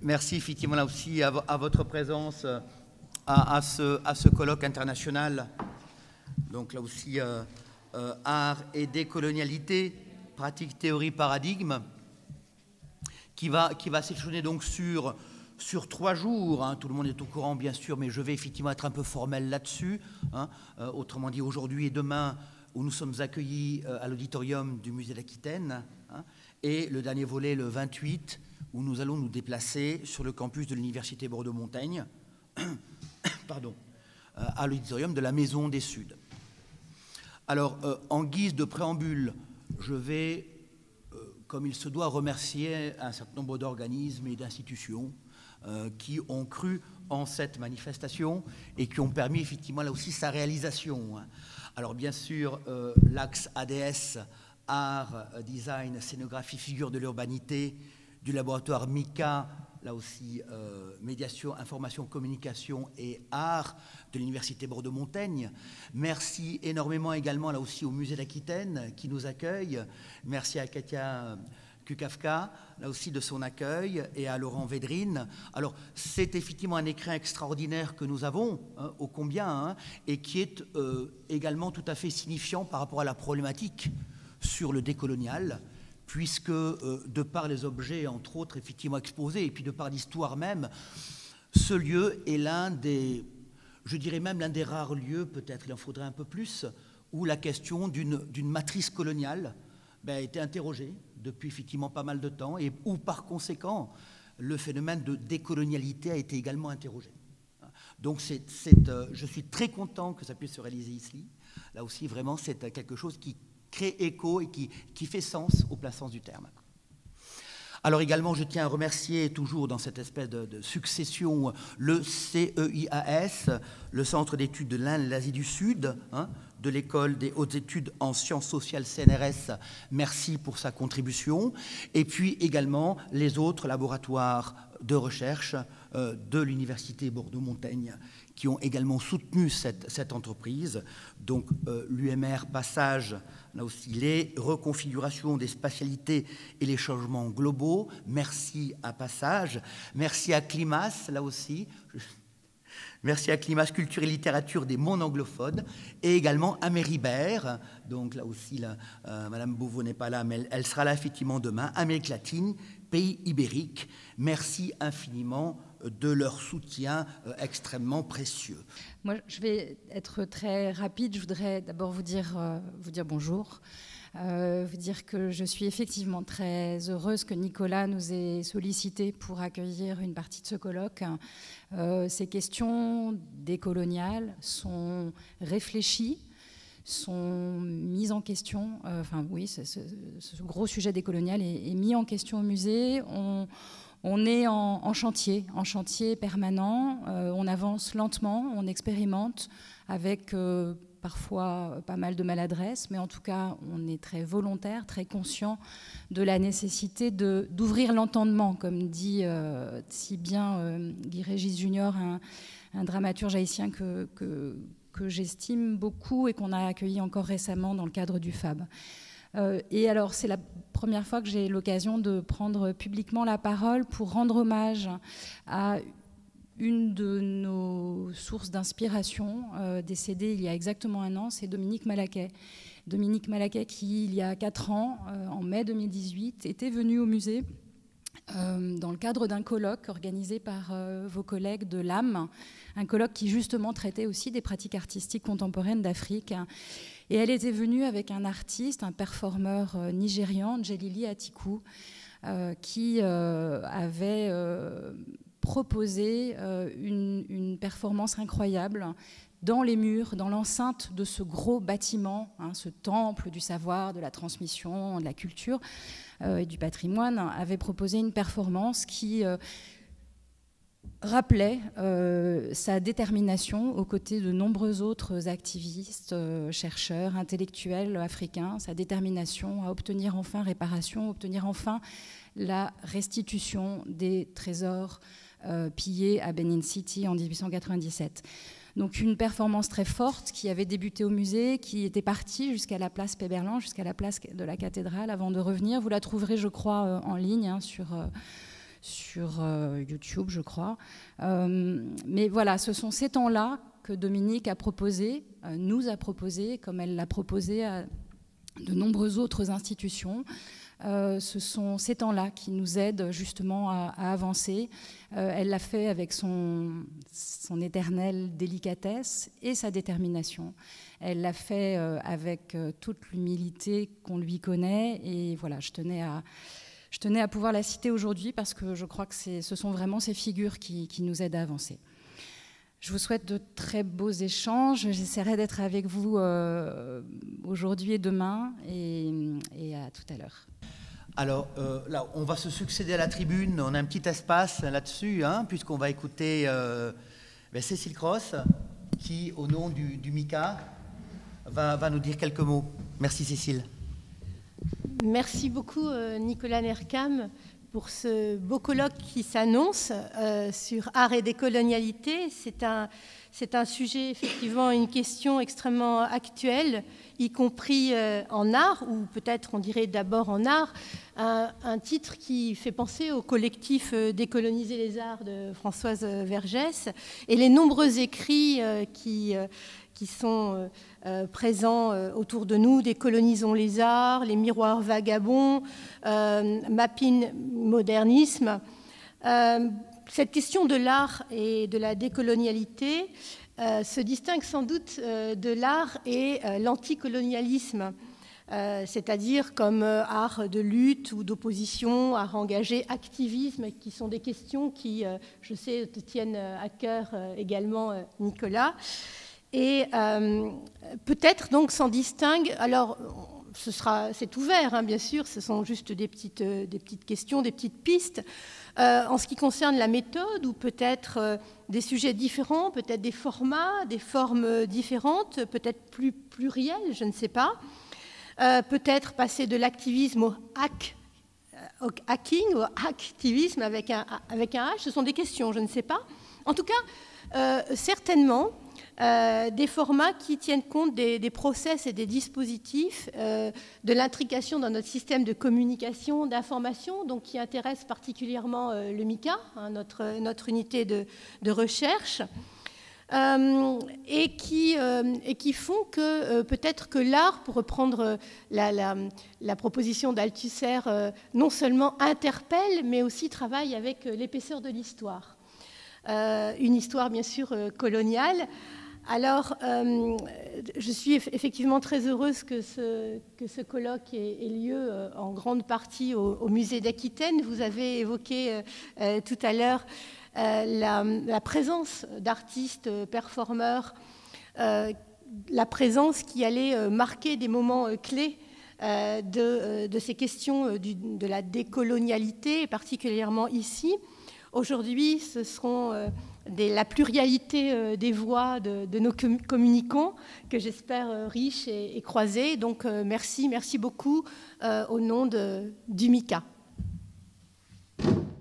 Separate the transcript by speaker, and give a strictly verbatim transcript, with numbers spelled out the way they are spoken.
Speaker 1: merci effectivement là aussi à, à votre présence à, à, ce, à ce colloque international. Donc là aussi, euh, euh, art et décolonialité, pratique, théorie, paradigme, qui va, qui va s'échelonner donc sur, sur trois jours. Hein. Tout le monde est au courant, bien sûr, mais je vais effectivement être un peu formel là-dessus. Hein. Euh, autrement dit, aujourd'hui et demain, où nous sommes accueillis euh, à l'auditorium du Musée d'Aquitaine, hein, et le dernier volet, le vingt-huit, où nous allons nous déplacer sur le campus de l'Université Bordeaux-Montaigne, pardon, euh, à l'auditorium de la Maison des Suds. Alors, euh, en guise de préambule, je vais, euh, comme il se doit, remercier un certain nombre d'organismes et d'institutions euh, qui ont cru en cette manifestation et qui ont permis effectivement là aussi sa réalisation. Alors, bien sûr, euh, l'axe A D S, Art, Design, Scénographie, Figure de l'Urbanité, du laboratoire MICA, là aussi, euh, médiation, information, communication et art de l'Université Bordeaux-Montaigne. Merci énormément également, là aussi, au Musée d'Aquitaine qui nous accueille. Merci à Katia Kukavka, là aussi, de son accueil, et à Laurent Védrine. Alors, c'est effectivement un écrin extraordinaire que nous avons, hein, ô combien, hein, et qui est euh, également tout à fait signifiant par rapport à la problématique sur le décolonial, puisque euh, de par les objets, entre autres, effectivement exposés, et puis de par l'histoire même, ce lieu est l'un des, je dirais même l'un des rares lieux, peut-être il en faudrait un peu plus, où la question d'une d'une matrice coloniale ben, a été interrogée depuis effectivement pas mal de temps, et où par conséquent, le phénomène de décolonialité a été également interrogé. Donc c'est, c'est, euh, je suis très content que ça puisse se réaliser ici. Là aussi, vraiment, c'est quelque chose qui crée écho et qui, qui fait sens au plein sens du terme. Alors également, je tiens à remercier, toujours dans cette espèce de, de succession, le C E I A S, le Centre d'études de l'Inde et l'Asie du Sud, hein, de l'École des hautes études en sciences sociales C N R S. Merci pour sa contribution. Et puis également les autres laboratoires de recherche euh, de l'Université Bordeaux-Montaigne qui ont également soutenu cette, cette entreprise. Donc euh, l'U M R Passage, là aussi les reconfigurations des spatialités et les changements globaux. Merci à Passage. Merci à Climas, là aussi. Merci à Climas Culture et Littérature des mondes anglophones. Et également à Méribert. Donc là aussi, là, euh, Madame Beauvau n'est pas là, mais elle, elle sera là effectivement demain. Amérique latine, pays ibériques. Merci infiniment de leur soutien euh, extrêmement précieux.
Speaker 2: Moi, je vais être très rapide. Je voudrais d'abord vous dire, euh, vous dire bonjour, euh, vous dire que je suis effectivement très heureuse que Nicolas nous ait sollicité pour accueillir une partie de ce colloque. Euh, ces questions décoloniales sont réfléchies, sont mises en question. Euh, enfin, oui, ce, ce, ce gros sujet décolonial est, est mis en question au musée. On, On est en, en chantier, en chantier permanent, euh, on avance lentement, on expérimente avec euh, parfois pas mal de maladresse, mais en tout cas on est très volontaire, très conscient de la nécessité de, d'ouvrir l'entendement, comme dit euh, si bien euh, Guy Régis Junior, un, un dramaturge haïtien que, que, que j'estime beaucoup et qu'on a accueilli encore récemment dans le cadre du F A B. Euh, et alors, c'est la première fois que j'ai l'occasion de prendre publiquement la parole pour rendre hommage à une de nos sources d'inspiration, euh, décédée il y a exactement un an, c'est Dominique Malaquet. Dominique Malaquet qui, il y a quatre ans, euh, en mai deux mille dix-huit, était venu au musée euh, dans le cadre d'un colloque organisé par euh, vos collègues de l'A M, un colloque qui justement traitait aussi des pratiques artistiques contemporaines d'Afrique. Et elle était venue avec un artiste, un performeur euh, nigérian, Djelili Atiku, euh, qui euh, avait euh, proposé euh, une, une performance incroyable dans les murs, dans l'enceinte de ce gros bâtiment, hein, ce temple du savoir, de la transmission, de la culture euh, et du patrimoine, avait proposé une performance qui euh, rappelait euh, sa détermination aux côtés de nombreux autres activistes, euh, chercheurs, intellectuels africains, sa détermination à obtenir enfin réparation, obtenir enfin la restitution des trésors euh, pillés à Benin City en dix-huit cent quatre-vingt-dix-sept. Donc une performance très forte qui avait débuté au musée, qui était partie jusqu'à la place Péberlan, jusqu'à la place de la cathédrale avant de revenir. Vous la trouverez, je crois, en ligne hein, sur... Euh, sur euh, YouTube, je crois. Euh, mais voilà, ce sont ces temps-là que Dominique a proposé, euh, nous a proposé, comme elle l'a proposé à de nombreuses autres institutions. Euh, ce sont ces temps-là qui nous aident justement à, à avancer. Euh, elle l'a fait avec son, son éternelle délicatesse et sa détermination. Elle l'a fait euh, avec euh, toute l'humilité qu'on lui connaît. Et voilà, je tenais à, je tenais à pouvoir la citer aujourd'hui parce que je crois que ce sont vraiment ces figures qui, qui nous aident à avancer. Je vous souhaite de très beaux échanges. J'essaierai d'être avec vous euh, aujourd'hui et demain, et, et à tout à l'heure.
Speaker 1: Alors euh, là, on va se succéder à la tribune. On a un petit espace là-dessus, hein, puisqu'on va écouter euh, ben Cécile Cross, qui, au nom du, du MICA, va, va nous dire quelques mots. Merci Cécile.
Speaker 3: Merci beaucoup euh, Nicolas Nerkam pour ce beau colloque qui s'annonce euh, sur art et décolonialité. C'est un, c'est un sujet, effectivement, une question extrêmement actuelle, y compris euh, en art, ou peut-être on dirait d'abord en art, un, un titre qui fait penser au collectif euh, Décoloniser les arts de Françoise Vergès et les nombreux écrits euh, qui... Euh, qui sont euh, euh, présents euh, autour de nous, Décolonisons les arts, les miroirs vagabonds, euh, Mapping modernisme. Euh, cette question de l'art et de la décolonialité euh, se distingue sans doute euh, de l'art et euh, l'anticolonialisme, euh, c'est-à-dire comme euh, art de lutte ou d'opposition, art engagé, activisme, qui sont des questions qui, euh, je sais, te tiennent à cœur euh, également, euh, Nicolas. Et euh, peut-être donc s'en distingue, alors ce sera, c'est ouvert hein, bien sûr, ce sont juste des petites, euh, des petites questions, des petites pistes. Euh, en ce qui concerne la méthode, ou peut-être euh, des sujets différents, peut-être des formats, des formes différentes, peut-être plus plurielles, je ne sais pas. Euh, peut-être passer de l'activisme au hack, au hacking, au activisme avec un, avec un H, ce sont des questions, je ne sais pas. En tout cas, euh, certainement, Euh, des formats qui tiennent compte des, des process et des dispositifs, euh, de l'intrication dans notre système de communication, d'information, donc qui intéresse particulièrement euh, le MICA, hein, notre, notre unité de, de recherche, euh, et, qui, euh, et qui font que euh, peut-être que l'art, pour reprendre la, la, la proposition d'Althusser, euh, non seulement interpelle, mais aussi travaille avec l'épaisseur de l'histoire. Euh, une histoire bien sûr euh, coloniale. Alors, euh, je suis effectivement très heureuse que ce, que ce colloque ait, ait lieu euh, en grande partie au, au musée d'Aquitaine. Vous avez évoqué euh, euh, tout à l'heure euh, la, la présence d'artistes, euh, performeurs, euh, la présence qui allait euh, marquer des moments euh, clés euh, de, euh, de ces questions euh, du, de la décolonialité, particulièrement ici. Aujourd'hui, ce seront euh, des, la pluralité euh, des voix de, de nos com communicants, que j'espère euh, riches et, et croisés. Donc, euh, merci, merci beaucoup euh, au nom de, du MICA.